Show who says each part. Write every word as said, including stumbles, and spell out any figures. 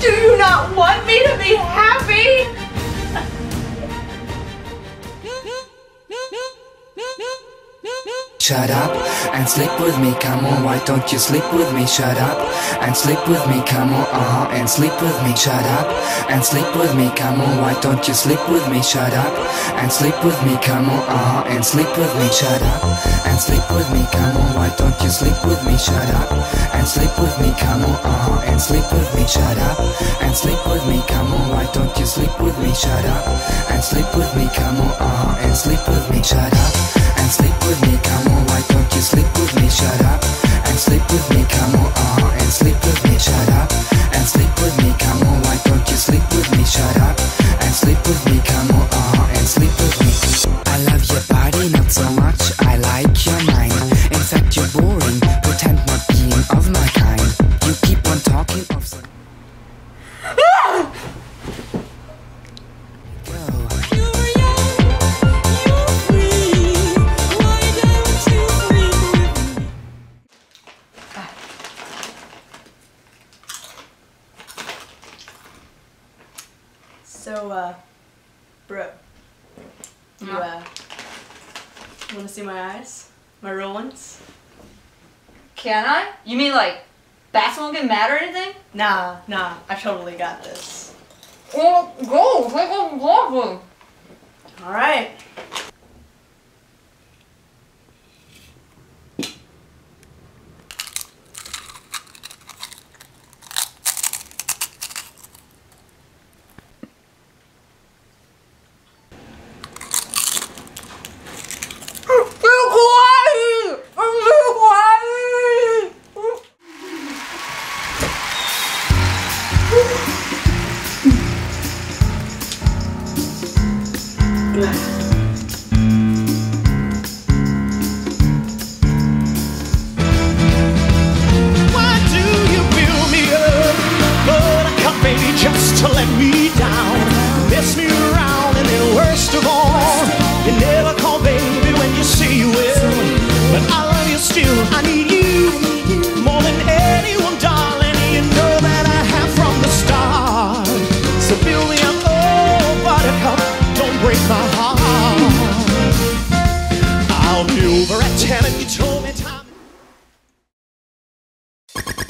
Speaker 1: Do you not want me to be happy?
Speaker 2: Shut up and sleep with me, come on, why don't you sleep with me? Shut up and sleep with me, come on, uh-huh, and sleep with me. Shut up and sleep with me, come on, why don't you sleep with me? Shut up and sleep with me, come on, uh-huh, and sleep with me. Shut up and sleep with me, come on, why don't you sleep with me? Shut up and sleep with me, come on, uh-huh, and sleep with me. Shut up and sleep with me, come on, why don't you sleep with me? Shut up and sleep with me, come on, uh-huh, and sleep with me. Shut up and sleep with me, come on, why don't you sleep with me? Shut up and sleep with me, come on, uh-huh, and sleep with me. Shut up and sleep with me, come on, why don't you sleep with me? Shut up and sleep with me, come on, uh-huh, and sleep with me. I love your body, not so much, I like your mind. In fact, you're boring, pretend not being of my kind. You keep on talking of some...
Speaker 1: So, uh, bro, you,
Speaker 3: Yeah.
Speaker 1: uh, wanna see my eyes? My real ones?
Speaker 3: Can I? You mean like, bats won't get mad or anything?
Speaker 1: Nah, nah, I totally got this.
Speaker 3: Well, go, take a walk.
Speaker 1: Alright.
Speaker 4: Why do you build me up? Buttercup, baby, just to let me down. Mess me around and then worst of all, you never call baby when you say you will. But I love you still, I need you more than anyone, darling. You know that I have from the start. So build me up, oh buttercup, don't break my heart. I'll be over at ten and you told me time.